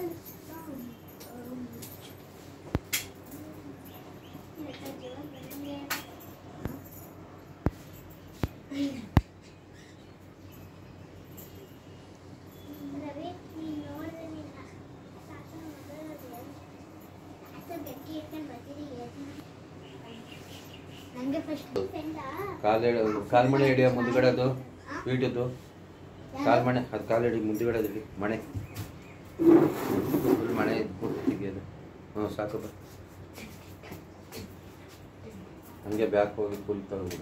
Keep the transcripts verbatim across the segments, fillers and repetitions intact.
ಕಾಲು ಕಾಲು ಮಣೆ ಹಿಡಿಯೋ ಮುಂದ್ಗಡೆ ಅದು ಸ್ವೀಟದ್ದು ಕಾಲು ಮಣೆ ಅದು ಕಾಲು ಹಿಡಿ ಮುಂದ್ಗಡೆ ಅದು ಮಣೆ ಫುಲ್ ಮಣೆ ತೆಗಿಯೋದು. ಹ್ಞೂ ಸಾಕಪ್ಪ. ಹಂಗೆ ಬ್ಯಾಕ್ ಹೋಗಿ ಫುಲ್ ತಗೊಂಡು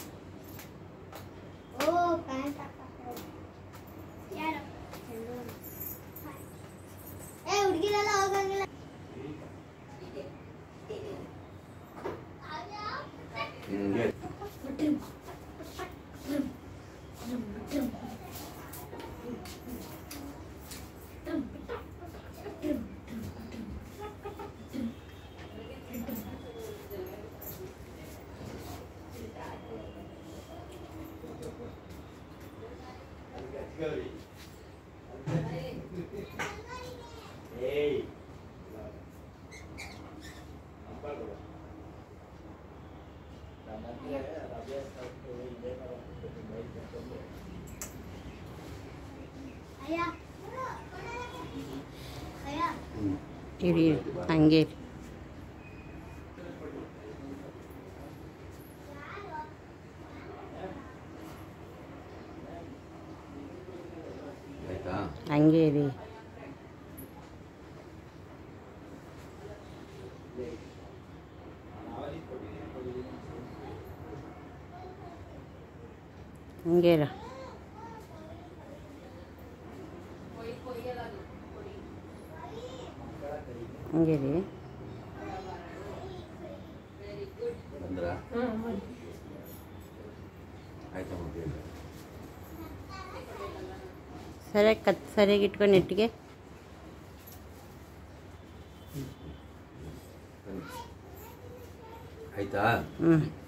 ಇರಿ ಹಂಗೆ ಹಂಗೆ ಇರಿ. ಹಂಗೆ ಇರ. ಹಂಗೆ ರೀ. ಸರಿಯಾಗಿ ಕತ್ ಸರಿಯಾಗಿ ಇಟ್ಕೊಂಡು ನೆಟ್ಟಿಗೆ ಆಯ್ತಾ? ಹ್ಞೂ.